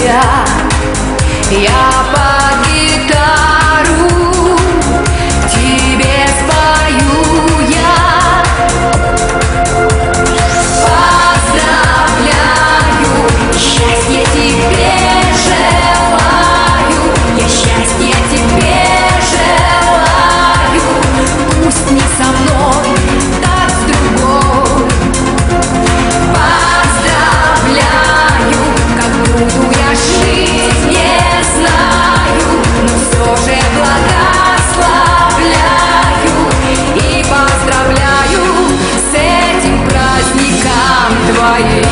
тебя. Я под гитару тебе спою я. Поздравляю, счастья тебе желаю, я счастья тебе желаю. Пусть не со мной, так с другой. Поздравляю, как буду я жить, не знаю, но все же благословляю и поздравляю с этим праздником твоим.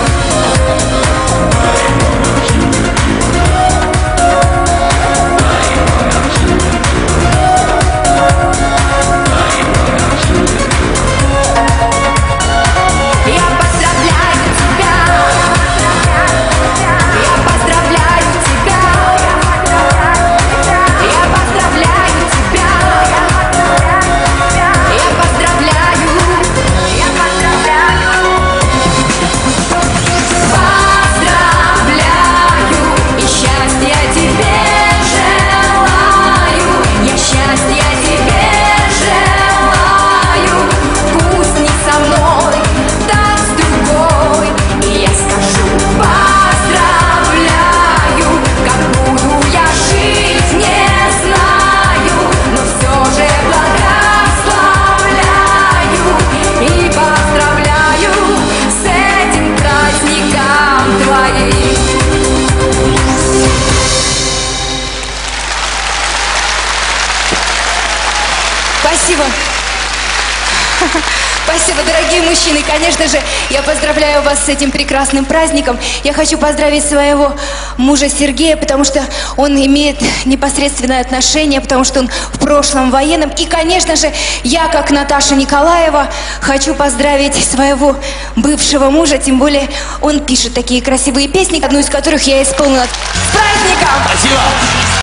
Спасибо. Спасибо, дорогие мужчины. Конечно же, я поздравляю вас с этим прекрасным праздником. Я хочу поздравить своего мужа Сергея, потому что он имеет непосредственное отношение, потому что он в прошлом военном. И, конечно же, я, как Наташа Николаева, хочу поздравить своего бывшего мужа, тем более он пишет такие красивые песни, одну из которых я исполнила. С праздником! Спасибо!